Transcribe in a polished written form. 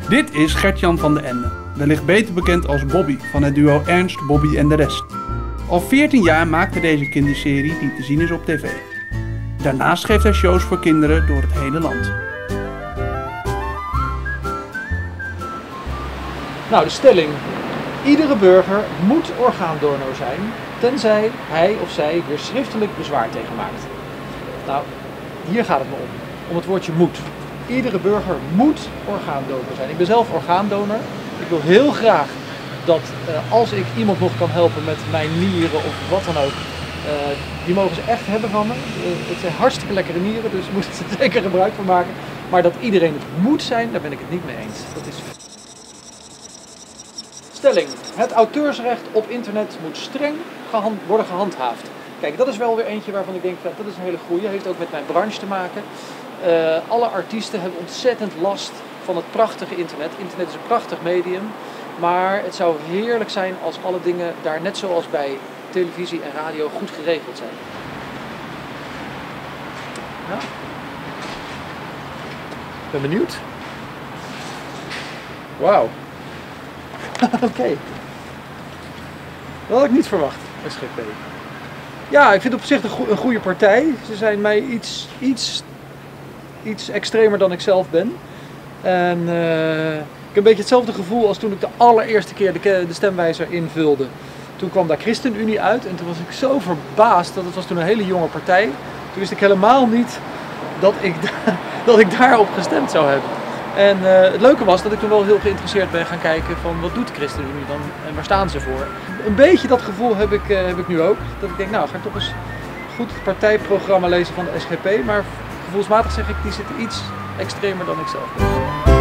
Dit is Gert-Jan van de Ende, wellicht beter bekend als Bobby van het duo Ernst, Bobby en de Rest. Al 14 jaar maakte deze kinderserie die te zien is op tv. Daarnaast geeft hij shows voor kinderen door het hele land. Nou, de stelling. Iedere burger moet orgaandonor zijn, tenzij hij of zij hier schriftelijk bezwaar tegen maakt. Nou, hier gaat het me om het woordje moet. Iedere burger moet orgaandonor zijn. Ik ben zelf orgaandonor. Ik wil heel graag dat als ik iemand nog kan helpen met mijn nieren of wat dan ook, die mogen ze echt hebben van me. Het zijn hartstikke lekkere nieren, dus moet er zeker gebruik van maken. Maar dat iedereen het moet zijn, daar ben ik het niet mee eens. Dat is... Stelling. Het auteursrecht op internet moet streng worden gehandhaafd. Kijk, dat is wel weer eentje waarvan ik denk, dat is een hele goeie. Heeft ook met mijn branche te maken. Alle artiesten hebben ontzettend last van het prachtige internet. Internet is een prachtig medium. Maar het zou heerlijk zijn als alle dingen daar net zoals bij televisie en radio goed geregeld zijn. Ja. Ik ben benieuwd. Wauw. Oké. Dat had ik niet verwacht, SGP. Ja, ik vind het op zich een goede partij. Ze zijn mij iets extremer dan ik zelf ben. En ik heb een beetje hetzelfde gevoel als toen ik de allereerste keer de stemwijzer invulde. Toen kwam daar ChristenUnie uit en toen was ik zo verbaasd, dat het was toen een hele jonge partij. Toen wist ik helemaal niet dat ik daarop gestemd zou hebben. En het leuke was dat ik toen wel heel geïnteresseerd ben gaan kijken van wat doet ChristenUnie dan en waar staan ze voor. Een beetje dat gevoel heb ik nu ook. Dat ik denk, nou ga ik toch eens goed het partijprogramma lezen van de SGP. Maar gevoelsmatig zeg ik, die zitten iets extremer dan ik zelf ben.